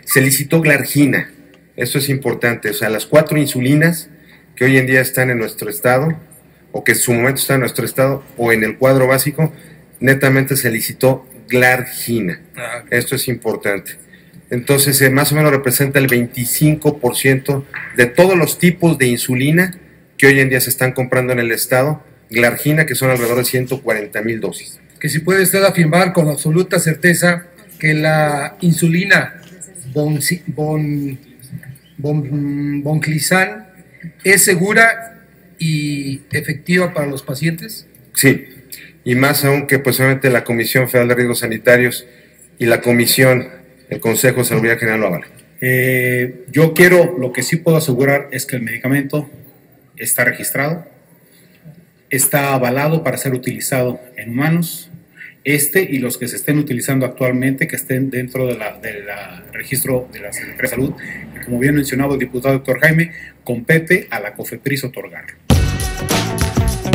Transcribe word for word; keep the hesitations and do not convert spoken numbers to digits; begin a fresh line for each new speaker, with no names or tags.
Se licitó Glargina, esto es importante, o sea, las cuatro insulinas que hoy en día están en nuestro estado, o que en su momento están en nuestro estado, o en el cuadro básico, netamente se licitó Glargina. Ah, okay. Esto es importante. Entonces, eh, más o menos representa el veinticinco por ciento de todos los tipos de insulina que hoy en día se están comprando en el estado, Glargina, que son alrededor de ciento cuarenta mil dosis.
Que si puede usted afirmar con absoluta certeza que la insulina bon, bon, bon, Bonclizan es segura y efectiva para los pacientes.
Sí, y más aún que pues obviamente la Comisión Federal de Riesgos Sanitarios y la Comisión, el Consejo de Salud General lo avalan.
Eh, yo quiero, lo que sí puedo asegurar es que el medicamento está registrado, está avalado para ser utilizado en humanos, este y los que se estén utilizando actualmente, que estén dentro del de la registro de la Secretaría de Salud, que como bien mencionaba el diputado doctor Jaime, compete a la COFEPRIS otorgarlo.